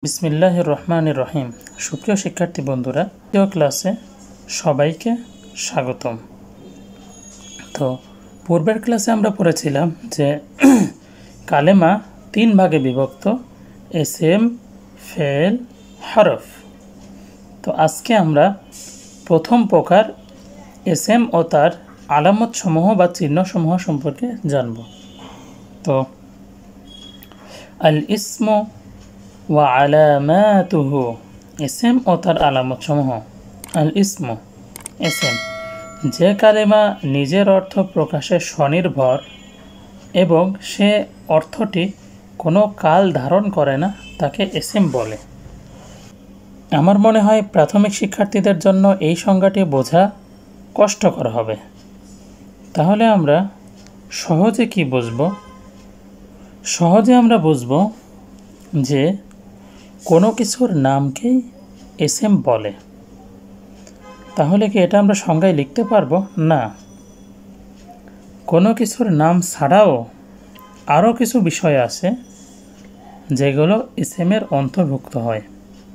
বিসমিল্লাহির রহমানির রহিম। সুপ্রিয় শিক্ষার্থী বন্ধুরা, দ্বিতীয় ক্লাসে সবাইকে স্বাগতম। তো পূর্বের ক্লাসে আমরা পড়েছিলাম যে কালেমা তিন ভাগে বিভক্ত: এসএম, ফেল, হরফ। তো আজকে আমরা প্রথম প্রকার এসএম ও তার আলামতসমূহ বা চিহ্নসমূহ সম্পর্কে জানব। তো আল ইসমু ওয়া আলামাতুহু, এসএম ও তার আলামতসমূহ। আল ইসমু, এসএম, যে কালেমা নিজের অর্থ প্রকাশে স্বনির্ভর এবং সে অর্থটি কোনো কাল ধারণ করে না, তাকে এসএম বলে। আমার মনে হয় প্রাথমিক শিক্ষার্থীদের জন্য এই সংজ্ঞাটি বোঝা কষ্টকর হবে। তাহলে আমরা সহজে কি বুঝব? সহজে আমরা বুঝব যে কোনো কিছুর নামকেই এসএম বলে। তাহলে কি এটা আমরা সংজ্ঞায় লিখতে পারবো? না। কোনো কিছুর নাম ছাড়াও আরও কিছু বিষয় আছে যেগুলো এসএমের অন্তর্ভুক্ত হয়।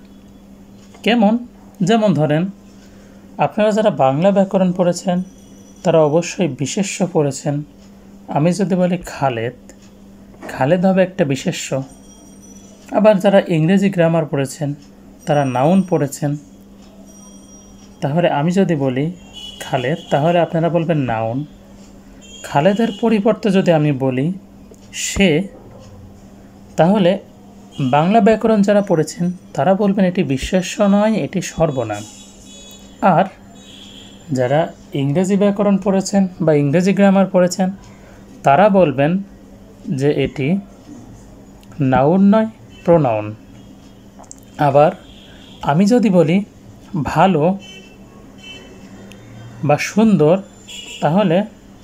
যেমন ধরেন, আপনারা যারা বাংলা ব্যাকরণ পড়েছেন তারা অবশ্যই বিশেষ্য পড়েছেন। আমি যদি বলি খালেদ, খালেদ হবে একটা বিশেষ্য। আবার যারা ইংরেজি গ্রামার পড়েছেন তারা নাউন পড়েছেন। তাহলে আমি যদি বলি খালেদ, তাহলে আপনারা বলবেন নাউন। খালেদের পরিবর্তে যদি আমি বলি সে, তাহলে বাংলা ব্যাকরণ যারা পড়েছেন তারা বলবেন এটি বিশেষ্য নয়, এটি সর্বনাম। আর যারা ইংরেজি ব্যাকরণ পড়েছেন বা ইংরেজি গ্রামার পড়েছেন তারা বলবেন যে এটি নাউন নয়, প্রোনাউন। আবার আমি যদি বলি ভালো বা সুন্দর, তাহলে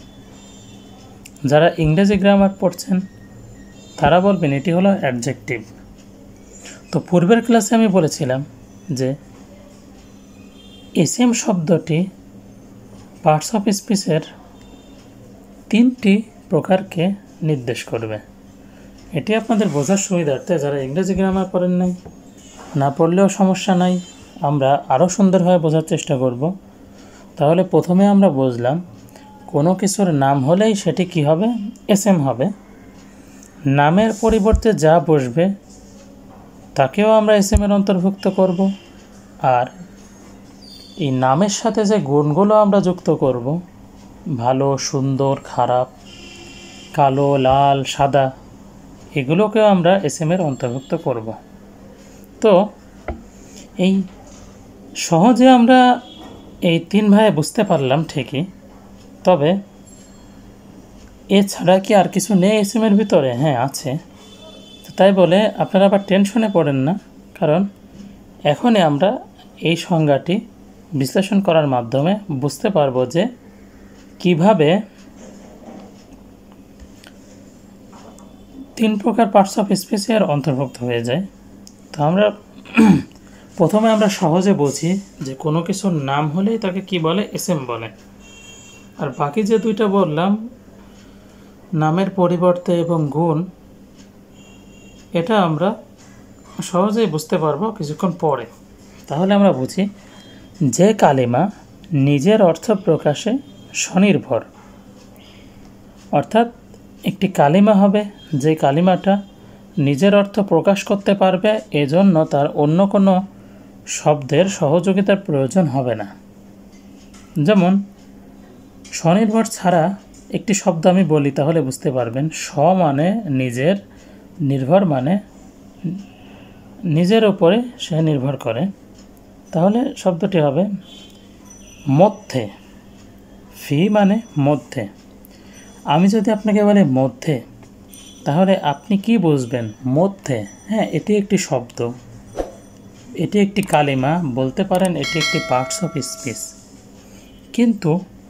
যারা ইংরেজি গ্রামার পড়ছেন তারা বলবেন এটি হলো অ্যাডজেক্টিভ। তো পূর্বের ক্লাসে আমি বলেছিলাম যে এসএম শব্দটি পার্টস অফ স্পিচের তিনটি প্রকারকে নির্দেশ করবে। এটি আপনাদের বোঝার সুবিধার্থে যারা ইংরেজি গ্রামার পড়েন নাই, না পড়লেও সমস্যা নাই, আমরা আরও সুন্দরভাবে বোঝার চেষ্টা করব। তাহলে প্রথমে আমরা বুঝলাম কোনো কিছুর নাম হলেই সেটি কি হবে? এসএম হবে। নামের পরিবর্তে যা বসবে তাকেও আমরা এসএমের অন্তর্ভুক্ত করব। আর এই নামের সাথে যে গুণগুলো আমরা যুক্ত করব, ভালো, সুন্দর, খারাপ, কালো, লাল, সাদা, এগুলোকেও আমরা এসএমের অন্তর্ভুক্ত করব। তো এই সহজে আমরা এই তিন ভাবে বুঝতে পারলাম ঠিকই, তবে এছাড়া কি আর কিছু নেই এসএমের ভিতরে? হ্যাঁ, আছে। তাই বলে আপনারা আবার টেনশনে পড়েন না, কারণ এখনই আমরা এই সংজ্ঞাটি বিশ্লেষণ করার মাধ্যমে বুঝতে পারবো যে কিভাবে তিন প্রকার পার্টস অফ স্পিচের অন্তর্ভুক্ত হয়ে যায়। তো আমরা প্রথমে আমরা সহজে বুঝি যে কোনো কিছুর নাম হলেই তাকে কি বলে? এসএম বলে। আর বাকি যে দুইটা বললাম, নামের পরিবর্তে এবং গুণ, এটা আমরা সহজেই বুঝতে পারবো কিছুক্ষণ পরে। তাহলে আমরা বুঝি যে কালিমা নিজের অর্থ প্রকাশে স্বনির্ভর, অর্থাৎ একটি কালিমা হবে যে কালিমাটা নিজের অর্থ প্রকাশ করতে পারবে, এজন্য তার অন্য কোনো শব্দের সহযোগিতার প্রয়োজন হবে না। যেমন স্বনির্ভর ছাড়া একটি শব্দ আমি বলি, তাহলে বুঝতে পারবেন স্ব মানে নিজের, নির্ভর মানে নিজের উপরে সে নির্ভর করে। তাহলে শব্দটি হবে মধ্যে। ফি মানে মধ্যে। আমি যদি আপনাকে বলি মধ্যে, তাহলে আপনি কি বুঝবেন? মধ্যে, হ্যাঁ, এটি একটি শব্দ, এটি একটি কালিমা, বলতে পারেন এটি একটি পার্টস অফ স্পিচ। কিন্তু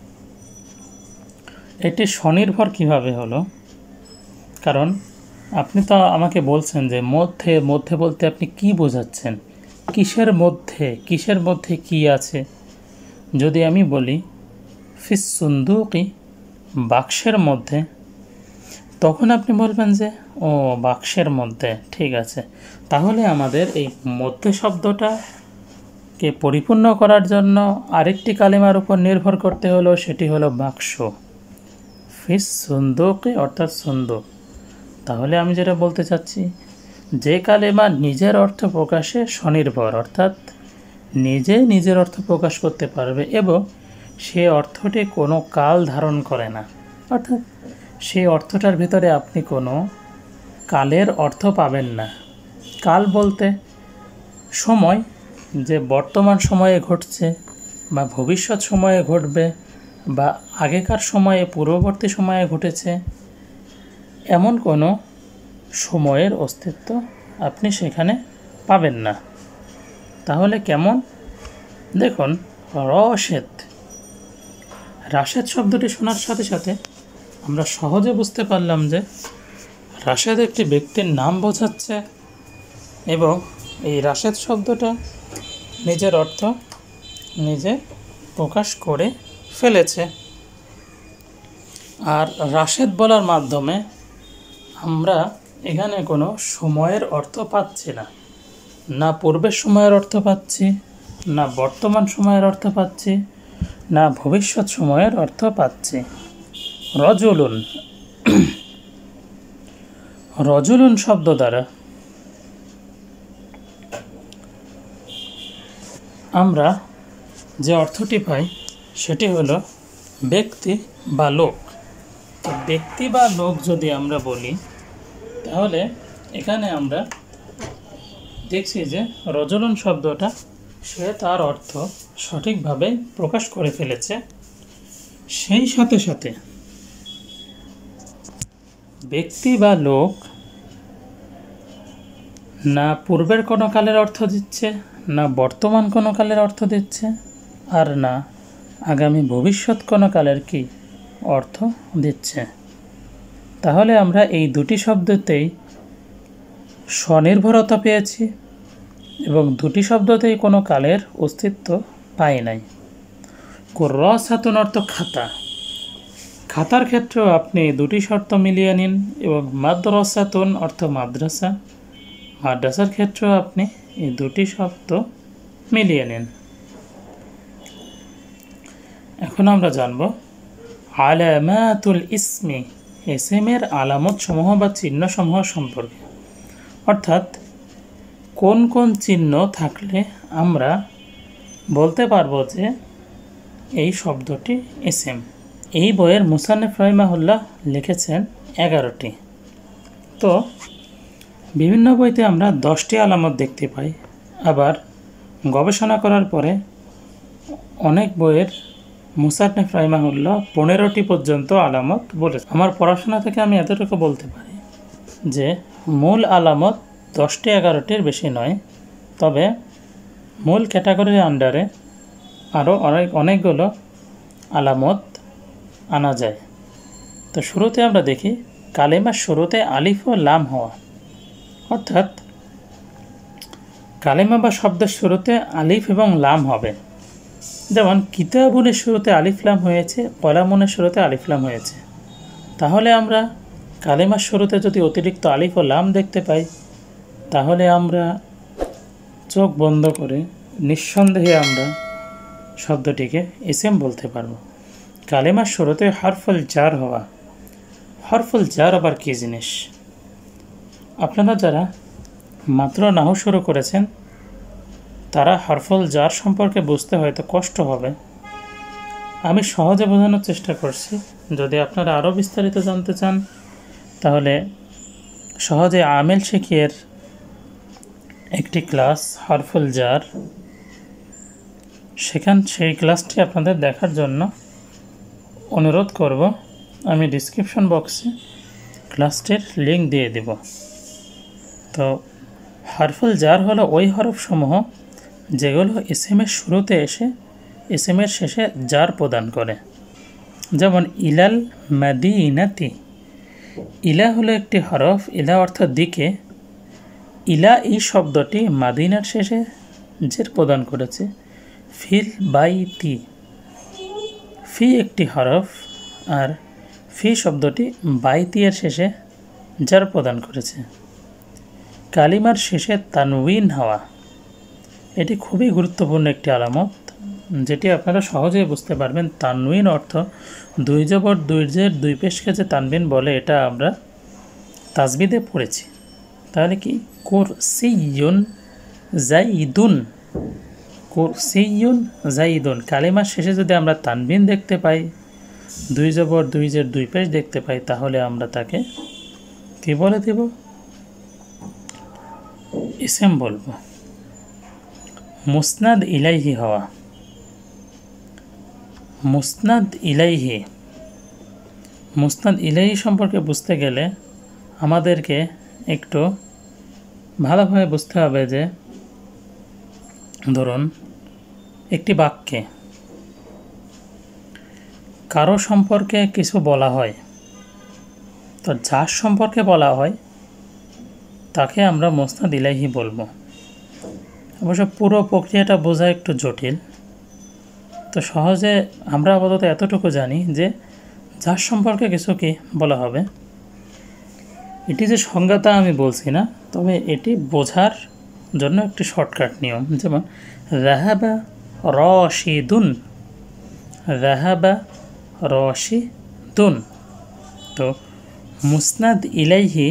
এটি স্বনির্ভর কিভাবে হলো? কারণ আপনি তো আমাকে বলছেন যে মধ্যে, মধ্যে বলতে আপনি কি বোঝাচ্ছেন? কিসের মধ্যে, কিসের মধ্যে কি আছে? যদি আমি বলি ফিস সুন্দুকি, বাক্সের মধ্যে, তখন আপনি বলবেন যে ও বাক্সের মধ্যে, ঠিক আছে। তাহলে আমাদের এই মধ্যে শব্দটাকে পরিপূর্ণ করার জন্য আরেকটি কালিমার উপর নির্ভর করতে হলো, সেটি হলো বাক্স, ফিস সুন্দুকে অর্থাৎ সুন্দুক। তাহলে আমি যেটা বলতে চাচ্ছি, যে কালিমা নিজের অর্থ প্রকাশে স্বনির্ভর, অর্থাৎ নিজে নিজের অর্থ প্রকাশ করতে পারবে এবং সে অর্থটি কোনো কাল ধারণ করে না, অর্থাৎ সেই অর্থটার ভিতরে আপনি কোনো কালের অর্থ পাবেন না। কাল বলতে সময়, যে বর্তমান সময়ে ঘটছে বা ভবিষ্যৎ সময়ে ঘটবে বা আগেকার সময়ে পূর্ববর্তী সময়ে ঘটেছে, এমন কোনো সময়ের অস্তিত্ব আপনি সেখানে পাবেন না। তাহলে কেমন? দেখুন, রশেদ, রাশেদ শব্দটি শোনার সাথে সাথে আমরা সহজে বুঝতে পারলাম যে রাশেদ একটি ব্যক্তির নাম বোঝাচ্ছে এবং এই রাশেদ শব্দটা নিজের অর্থ নিজে প্রকাশ করে ফেলেছে। আর রাশেদ বলার মাধ্যমে আমরা এখানে কোনো সময়ের অর্থ পাচ্ছি না, না পূর্বের সময়ের অর্থ পাচ্ছি, না বর্তমান সময়ের অর্থ পাচ্ছি, না ভবিষ্যৎ সময়ের অর্থ পাচ্ছি। রজুলুন, রজুলুন শব্দ দ্বারা আমরা যে অর্থটি পাই সেটি হলো ব্যক্তি বা লোক। তো ব্যক্তি বা লোক যদি আমরা বলি, তাহলে এখানে আমরা দেখছি যে রজুলুন শব্দটা সে তার অর্থ সঠিকভাবে প্রকাশ করে ফেলেছে। সেই সাথে সাথে ব্যক্তি বা লোক না পূর্বের কোনো কালের অর্থ দিচ্ছে, না বর্তমান কোনো কালের অর্থ দিচ্ছে, আর না আগামী ভবিষ্যৎ কোনো কালের কি অর্থ দিচ্ছে। তাহলে আমরা এই দুটি শব্দতেই স্বনির্ভরতা পেয়েছি এবং দুটি শব্দতেই কোনো কালের অস্তিত্ব পাই নাই। কুররাসাতুন অর্থ খাতা, খাতার ক্ষেত্রেও আপনি দুটি শর্ত মিলিয়ে নিন, এবং মাদ্রাসাতুন অর্থ মাদ্রাসা, মাদ্রাসার ক্ষেত্রেও আপনি এই দুটি শব্দ মিলিয়ে নিন। এখন আমরা জানব আলামাতুল ইসমি, ইসমের আলামত সমূহ বা চিহ্ন সমূহ সম্পর্কে, অর্থাৎ কোন কোন চিহ্ন থাকলে আমরা বলতে পারবো যে এই শব্দটি ইসম। এই বইয়ের মুসান্নিফ রাহিমাহুল্লাহ লিখেছেন 11টি। তো বিভিন্ন বইতে আমরা 10টি আলামত দেখতে পাই, আবার গবেষণা করার পরে অনেক বইয়ের মুসান্নিফ রাহিমাহুল্লাহ 15টি পর্যন্ত আলামত বলেছে। আমার পড়াশোনা থেকে আমি এতটুকু বলতে পারি যে মূল আলামত 10টি 11টির বেশি নয়, তবে মূল ক্যাটাগরির আন্ডারে আরও অনেকগুলো আলামত আনা যায়। তো শুরুতে আমরা দেখি কালেমার শুরুতে আলিফ ও লাম হওয়া, অর্থাৎ কালেমা বা শব্দের শুরুতে আলিফ এবং লাম হবে। যেমন কিতাবুনের শুরুতে আলিফ লাম হয়েছে, কলামুনের শুরুতে আলিফ লাম হয়েছে। তাহলে আমরা কালেমার শুরুতে যদি অতিরিক্ত আলিফ ও লাম দেখতে পাই, তাহলে আমরা চোখ বন্ধ করে নিঃসন্দেহে আমরা শব্দটিকে ইসম বলতে পারবো। কালেমার শুরুতে হরফুল জার হওয়া, হরফুল জার আবার কী জিনিস? আপনারা যারা মাত্র নাহু শুরু করেছেন তারা হরফুল জার সম্পর্কে বুঝতে হয়তো কষ্ট হবে। আমি সহজে বোঝানোর চেষ্টা করছি। যদি আপনারা আরও বিস্তারিত জানতে চান তাহলে সহজে আমেল শিখিয়ের একটি ক্লাস হরফুল জার, সেই ক্লাসটি আপনাদের দেখার জন্য অনুরোধ করব। আমি ডিসক্রিপশন বক্সে ক্লাসটির লিঙ্ক দিয়ে দেব। তো হরফুল জার হলো ওই হরফসমূহ যেগুলো ইসমের শুরুতে এসে ইসমের শেষে জার প্রদান করে। যেমন ইলাল মাদিনাতি, ইলা হলো একটি হরফ, ইলা অর্থাৎ দিকে। ইলা এই শব্দটি মাদিনার শেষে জের প্রদান করেছে। ফিল বাইতি, ফি একটি হরফ, আর ফি শব্দটি বাইতিয়ার শেষে জার প্রদান করেছে। কালিমার শেষে তানউইন হওয়া, এটি খুবই গুরুত্বপূর্ণ একটি আলামত, যেটি আপনারা সহজেই বুঝতে পারবেন। তানউইন অর্থ দুই জবর দুই জের দুই পেশকে যে তানবিন বলে, এটা আমরা তাজবিদে পড়েছি। তাহলে কি কুরসিয়ুন জাইদুন, কুরসিয়ুন জাইদুন, কালিমার শেষে যদি আমরা তানবিন দেখতে পাই, দুই জবর দুই জের দুই পেশ দেখতে পাই, তাহলে আমরা তাকে কি বলে দেব? ইসম বলবো। মুসনাদ ইলাইহি হওয়া, মুসনাদ ইলাইহি, মুসনাদ ইলাইহি সম্পর্কে বুঝতে গেলে আমাদেরকে একটু ভালোভাবে বুঝতে হবে যে ধরুন একটি বাক্যে কারো সম্পর্কে কিছু বলা হয়, তো যার সম্পর্কে বলা হয় তাকে আমরা মুসনাদ ইলাইহি বলবো। অবশ্য পুরো প্রক্রিয়াটা বোঝা একটু জটিল, তো সহজে আমরা আপাতত এতটুকু জানি যে যার সম্পর্কে কিছু কি বলা হবে। এটি যে সংজ্ঞাটা আমি বলছি না, তবে এটি বোঝার জন্য একটি শর্টকাট নিয়ম। যেমন রাহাবা রশিদুন, রাহাবা রশিদুন। তো মুসনাদ ইলাইহি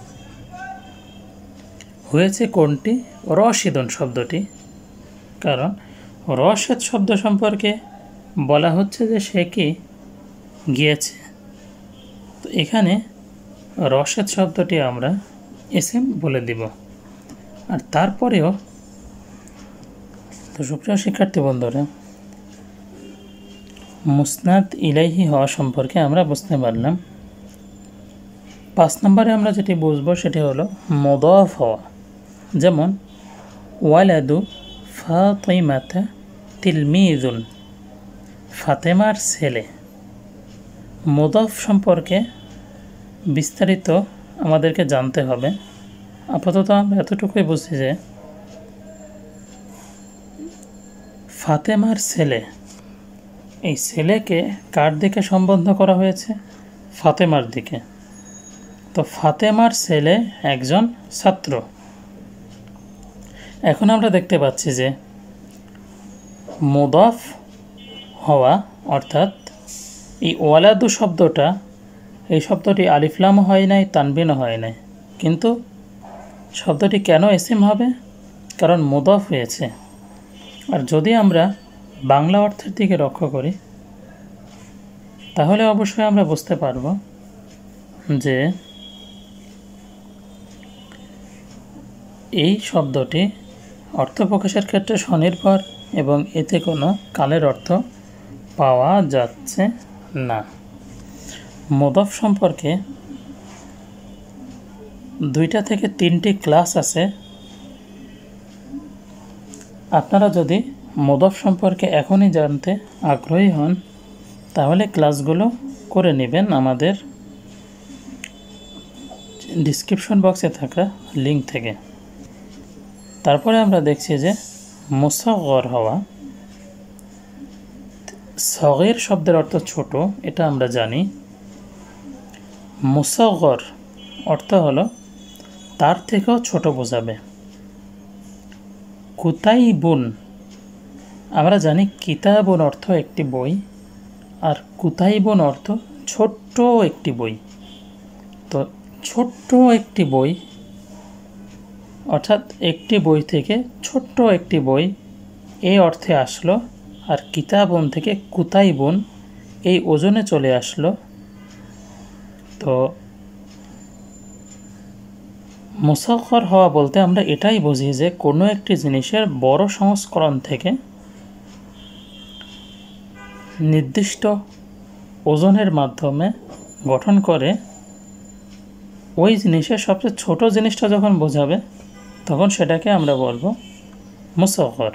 হয়েছে কোনটি? রশিদুন শব্দটি, কারণ রশেদ শব্দ সম্পর্কে বলা হচ্ছে যে সে কি গিয়েছে। তো এখানে রশেদ শব্দটি আমরা এসএম বলে দিব। আর তারপরেও তো সুপ্রিয় শিক্ষার্থী বন্ধুরা, মুসনাদ ইলাইহি হওয়া সম্পর্কে আমরা বুঝতে পারলাম। 5 নম্বরে আমরা যেটি বুঝবো সেটি হলো মুদাফ হওয়া। যেমন ওয়ালাদু ফাতিমাতা তিলমিজুন, ফাতেমার ছেলে। মুদাফ সম্পর্কে বিস্তারিত আমাদেরকে জানতে হবে। আপাতত আমরা এতটুকুই বুঝি যে ফাতেমার ছেলে, এই ছেলেকে কার দিকে সম্বোধন করা হয়েছে? ফাতেমার দিকে। তো ফাতেমার ছেলে একজন ছাত্র। এখন আমরা দেখতে পাচ্ছি যে মুদাফ হওয়া, অর্থাৎ এই ওয়ালাদু শব্দটা, এই শব্দটি আলিফলামও হয় নাই, তানবিনও হয় নাই, কিন্তু শব্দটি কেন ইসিম হবে? কারণ মুদাফ হয়েছে। আর যদি আমরা বাংলা অর্থের দিকে লক্ষ্য করি, তাহলে অবশ্যই আমরা বুঝতে পারব যে এই শব্দটি অর্থ প্রকাশের ক্ষেত্রে স্বনির্ভর এবং এতে কোনো কালের অর্থ পাওয়া যাচ্ছে না। মুদাফ সম্পর্কে 2টা থেকে 3টি ক্লাস আছে। আপনারা যদি মুদাফ সম্পর্কে এখনই জানতে আগ্রহী হন, তাহলে ক্লাসগুলো করে নেবেন আমাদের ডিসক্রিপশন বক্সে থাকা লিঙ্ক থেকে। তারপরে আমরা দেখছি যে মুসাগর হওয়া। সগীর শব্দের অর্থ ছোট, এটা আমরা জানি। মুসাগর অর্থ হলো তার থেকেও ছোট বোঝাবে। কুতাইবুন, আমরা জানি কিতাবুন অর্থ একটি বই, আর কুতাইবুন অর্থ ছোট্ট একটি বই। তো ছোট্ট একটি বই, অর্থাৎ একটি বই থেকে ছোট্ট একটি বই, এই অর্থে আসলো। আর কিতাবুন থেকে কুতাইবুন এই ওজনে চলে আসলো। তো মুসাগর হওয়া বলতে আমরা এটাই বুঝি যে কোনো একটি জিনিসের বড় সংস্করণ থেকে নির্দিষ্ট ওজনের মাধ্যমে গঠন করে ওই জিনিসের সবচেয়ে ছোট জিনিসটা যখন বোঝাবে, তখন সেটাকে আমরা বলবো মুসাগর।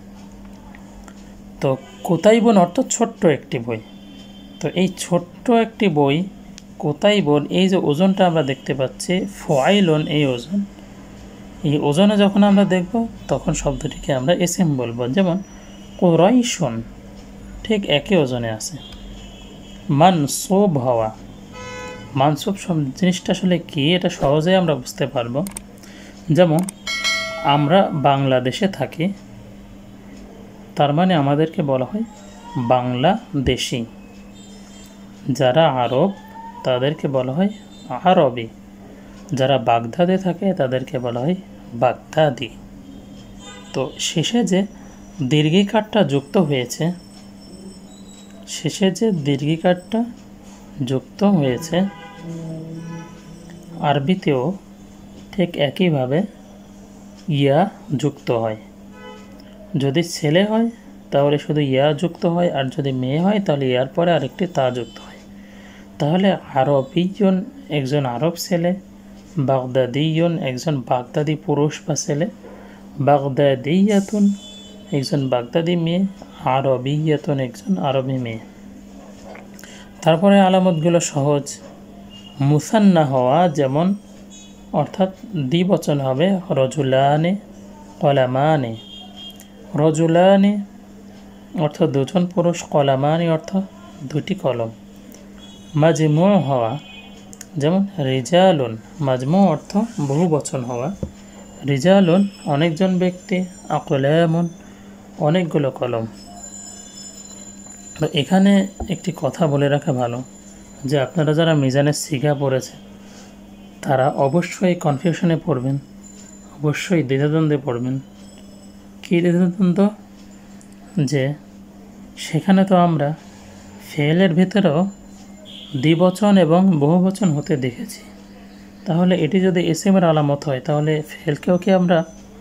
তো কুতাইবুন অর্থ ছোট্ট একটি বই। তো এই ছোট্ট একটি বই, কুতাইবুন, এই যে ওজনটা আমরা দেখতে পাচ্ছি, ফাইলুন এই ওজন, এই ওজনে যখন আমরা দেখব তখন শব্দটিকে আমরা ইসম বলবো। যেমন কুরাইশুন ঠিক একই ওজনে আছে। মানসুব হওয়া, মানসুব জিনিসটা আসলে কি, এটা সহজেই আমরা বুঝতে পারবো। যেমন আমরা বাংলাদেশে থাকি, তার মানে আমাদেরকে বলা হয় বাংলাদেশি। যারা আরব তাদেরকে বলা হয় আরবি। যারা বাগদাদে থাকে তাদেরকে বলা হয় বাগদাদি। তো শেষে যে দীর্ঘিকারটা যুক্ত হয়েছে, আরবিতেও ঠিক একইভাবে ইয়া যুক্ত হয়। যদি ছেলে হয় তাহলে শুধু ইয়া যুক্ত হয়, আর যদি মেয়ে হয় তাহলে ইয়ার পরে আরেকটি তা যুক্ত হয়। তাহলে আরবিয়ন একজন আরব ছেলে, বাগদাদিয়ন একজন বাগদাদি পুরুষ বা ছেলে, বাগদাদিয়াতুন একজন বাগদাদি মেয়ে, আরবিয়াতুন একজন আরবি মেয়ে। তারপরে আলামতগুলো সহজ। মুসান্না হওয়া, যেমন অর্থাৎ দ্বিবচন হবে রজুলানে কলামানে। রজুলানে অর্থ দুজন পুরুষ, কলামানি অর্থ দুটি কলম। মাজমু হওয়া, যেমন রিজালুন, মাজমু অর্থ বহু বচন হওয়া, রিজালুন অনেকজন ব্যক্তি, আকলামুন অনেকগুলো কলম। তো এখানে একটি কথা বলে রাখা ভালো যে আপনারা যারা মিজানের সিগা পড়েছে তারা অবশ্যই কনফিউশনে পড়বেন, অবশ্যই দ্বিধাদ্বন্দ্বে পড়বেন। কী দ্বিধাদ্বন্দ্ব? যে সেখানে তো আমরা ফেলের ভিতরেও দ্বিবচন এবং বহুবচন হতে দেখেছি। তাহলে এটি যদি ইসমের আলামত হয় তাহলে ফেলকেও কি আমরা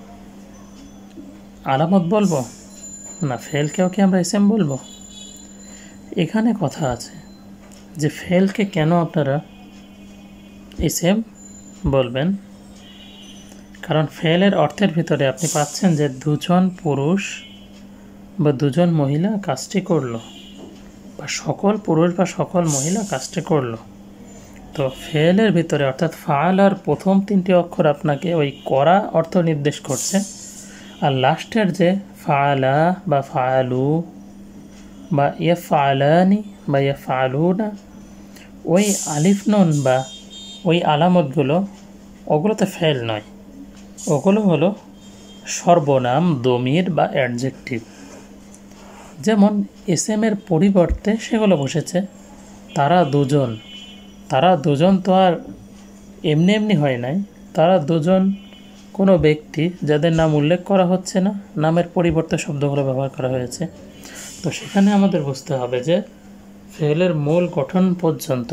আলামত বলবো না, ফেলকেও কি আমরা ইসম বলবো? এখানে কথা আছে যে ফেলকে কেন আপনারা ইসম বলবেন, কারণ ফেলের অর্থের ভিতরে আপনি পাচ্ছেন যে দুজন পুরুষ বা দুজন মহিলা কাজটি করলো, বা সকল পুরুষ বা সকল মহিলা কাজটি করলো। তো ফেলের ভিতরে অর্থাৎ ফাআলার প্রথম তিনটি অক্ষর আপনাকে ওই করা অর্থ নির্দেশ করছে, আর লাস্টের যে ফাআলা বা ফাআলু বা ইয়াফআলানি বা ইয়াফআলুনা, ওই আলিফ নুন বা ওই আলামতগুলো ওগুলোতে ফেল নয়, ওগুলো হলো সর্বনাম, দমির বা অ্যাডজেক্টিভ। যেমন এসএমের পরিবর্তে সেগুলো বসেছে তারা দুজন। তারা দুজন তো আর এমনি এমনি হয় নাই, তারা দুজন কোনো ব্যক্তি যাদের নাম উল্লেখ করা হচ্ছে না, নামের পরিবর্তে শব্দগুলো ব্যবহার করা হয়েছে। তো সেখানে আমাদের বুঝতে হবে যে ফেলের মূল গঠন পর্যন্ত,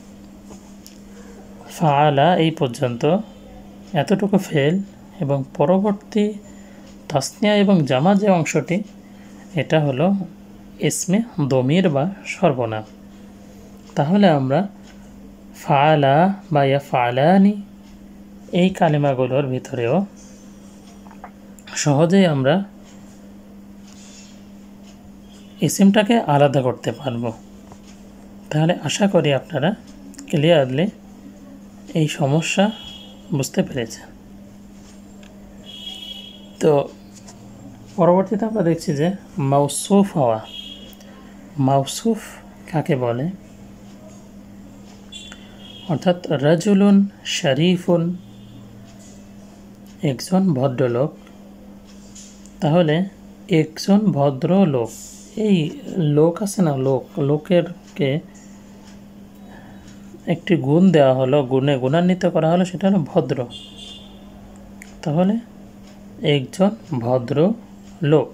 ফাআলা এই পর্যন্ত এতটুকু ফেল, এবং পরবর্তী তাসনিয়া এবং জামা যে অংশটি, এটা হলো ইসমে দমির বা সর্বনাম। তাহলে আমরা ফাআলা বা ইয়াফআলানি এই কালিমাগুলোর ভিতরেও সহজেই আমরা ইসিমটাকে আলাদা করতে পারবো। তাহলে আশা করি আপনারা ক্লিয়ারলি এই সমস্যা বুঝতে পেরেছেন। তো পরবর্তীতে আমরা দেখছি যে মাউসুফ হওয়া। মাউসুফ কাকে বলে? অর্থাৎ রাজুলুন শরীফুন একজন ভদ্রলোক। তাহলে একজন ভদ্র লোক, এই লোক আছে না, লোকেরকে একটি গুণ দেওয়া হলো, গুণে গুণান্বিত করা হলো, সেটা হলো ভদ্র। তাহলে একজন ভদ্র লোক,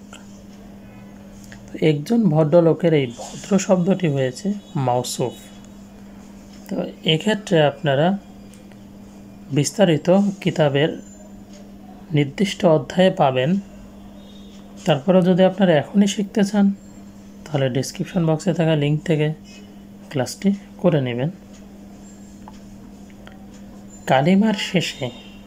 একজন ভদ্রলোকের এই ভদ্র শব্দটি হয়েছে মাউসুফ। তো এক্ষেত্রে আপনারা বিস্তারিত কিতাবের নির্দিষ্ট অধ্যায়ে পাবেন। তারপরে যদি আপনারা এখনই শিখতে চান তাহলে ডেসক্রিপশন বক্সে থাকা লিঙ্ক থেকে ক্লাসটি করে নেবেন। কালিমার শেষে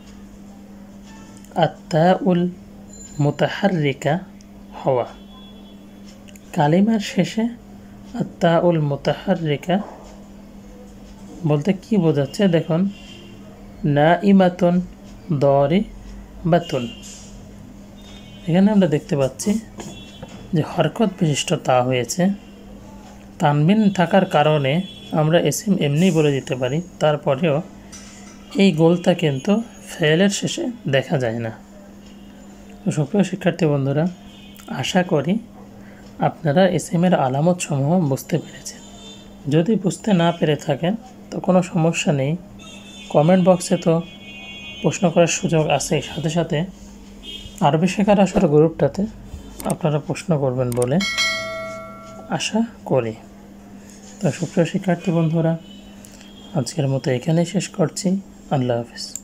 আত্তাউল মুতাহাররিকা হওয়া। কালিমার শেষে আত্তাউল মুতাহাররিকা বলতে কি বোঝাচ্ছে দেখুন, নাইমাতুন দারিবাতুন। এখানে আমরা দেখতে পাচ্ছি যে হরকত বিশিষ্ট তা হয়েছে, তানবিন থাকার কারণে আমরা এসএম এমনিই বলে দিতে পারি, তারপরেও এই গোলটা কিন্তু ফেলের শেষে দেখা যায় না। তো সুপ্রিয় শিক্ষার্থী বন্ধুরা, আশা করি আপনারা এসএমের আলামত সমূহ বুঝতে পেরেছেন। যদি বুঝতে না পেরে থাকেন তো কোনো সমস্যা নেই, কমেন্ট বক্সে তো প্রশ্ন করার সুযোগ আছে, সাথে সাথে আরবি শেখার আসর গ্রুপটাতে আপনারা প্রশ্ন করবেন বলে আশা করি। তো সুপ্রিয় শিক্ষার্থী বন্ধুরা, আজকের মতো এখানেই শেষ করছি। আল্লাহ হাফেজ।